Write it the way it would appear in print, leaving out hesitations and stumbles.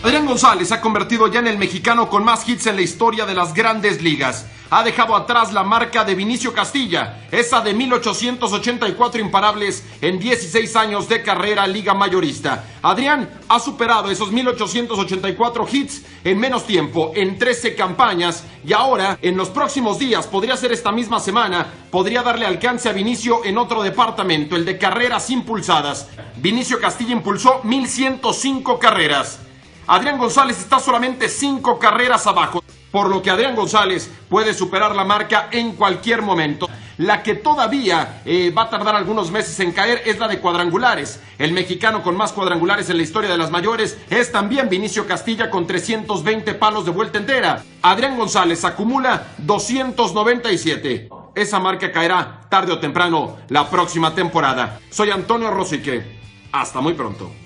Adrián González se ha convertido ya en el mexicano con más hits en la historia de las grandes ligas. Ha dejado atrás la marca de Vinicio Castilla, esa de 1884 imparables en 16 años de carrera liga mayorista. Adrián ha superado esos 1884 hits en menos tiempo, en 13 campañas, y ahora, en los próximos días, podría ser esta misma semana, podría darle alcance a Vinicio en otro departamento, el de carreras impulsadas. Vinicio Castilla impulsó 1105 carreras. Adrián González está solamente 5 carreras abajo, por lo que Adrián González puede superar la marca en cualquier momento. La que todavía va a tardar algunos meses en caer es la de cuadrangulares. El mexicano con más cuadrangulares en la historia de las mayores es también Vinicio Castilla con 320 palos de vuelta entera. Adrián González acumula 297. Esa marca caerá tarde o temprano la próxima temporada. Soy Antonio Rosique. Hasta muy pronto.